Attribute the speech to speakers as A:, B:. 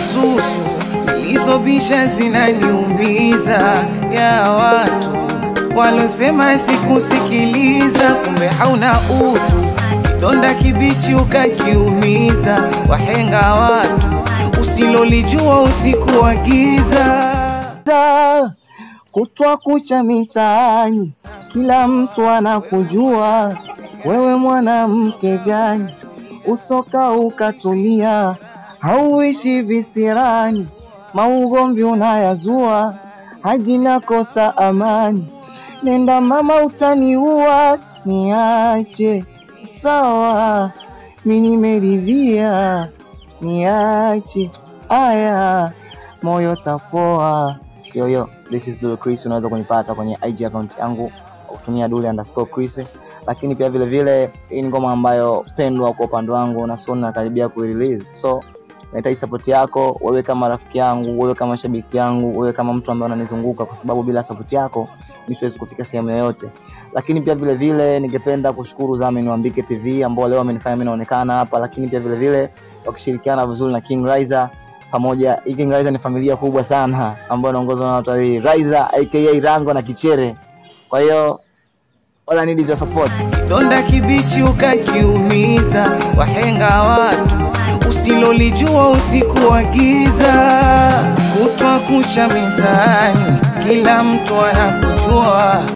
A: masusu nilizobisha zinaniumiza, ya watu walosema sikusikiliza, kumbe hauna utu, kidonda kibichi ukakiumiza. Wahenga watu usilolijua usiku wa giza. Kutwa kucha mitaani, kila mtu anakujua, wewe mwanamke gani? Usoka ukatulia, hauishi visirani, maugomvi unayazua, hadi nakosa amani. Nenda mama utaniua, niache sawa, mimi nimeridhia, niache aya, moyo tapoa. Yo, this is Dully Chris. Unaweza kunipata kwenye IG account yangu kutumia Dully_Chris. Lakini pia vile vile hii ni ngoma ambayo pendwa kwa upande wangu na soon nakaribia ku-release. So nahitaji support yako, wewe kama rafiki yangu, wewe kama shabiki yangu, wewe kama mtu ambaye unanizunguka, kwa sababu bila support yako mimi siwezi kufika sehemu yoyote. Lakini pia vile vile ningependa kushukuru Zamini wa Mbike TV ambao leo wamenifanya mimi naonekana hapa, lakini pia vile vile wakishirikiana vizuri na King Riser pamoja. King Riser ni familia kubwa sana ambayo inaongozwa na watu wawili, Riser aka Rango na Kichere. Kwa hiyo all I need is your support. Kidonda kibichi ukakiumiza, wahenga watu usilolijua usiku wa giza. Kutwa kucha mitaani, kila mtu anakujua.